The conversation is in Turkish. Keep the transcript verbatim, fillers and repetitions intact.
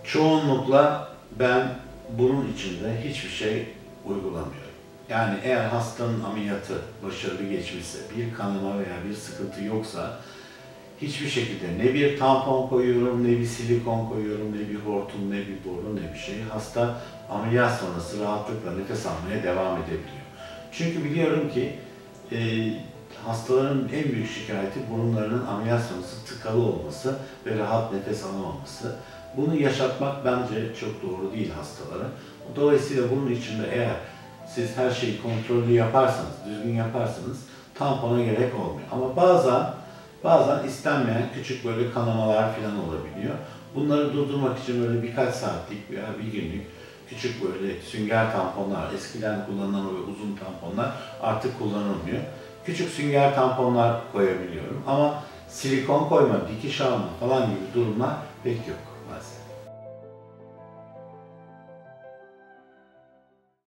Çoğunlukla ben bunun içinde hiçbir şey uygulamıyorum. Yani eğer hastanın ameliyatı başarılı geçmişse, bir kanama veya bir sıkıntı yoksa hiçbir şekilde ne bir tampon koyuyorum, ne bir silikon koyuyorum, ne bir hortum, ne bir boru, ne bir şey. Hasta ameliyat sonrası rahatlıkla nefes almaya devam edebiliyor. Çünkü biliyorum ki e, hastaların en büyük şikayeti burunlarının ameliyat sonrası tıkalı olması ve rahat nefes alamaması. Bunu yaşatmak bence çok doğru değil hastalara. Dolayısıyla bunun için de eğer siz her şeyi kontrollü yaparsanız, düzgün yaparsanız tampona gerek olmuyor. Ama bazen bazen istenmeyen küçük böyle kanamalar falan olabiliyor. Bunları durdurmak için böyle birkaç saatlik veya bir günlük küçük böyle sünger tamponlar, eskiden kullanılan o uzun tamponlar artık kullanılmıyor. Küçük sünger tamponlar koyabiliyorum ama silikon koyma, dikiş alma falan gibi durumlar pek yok maalesef.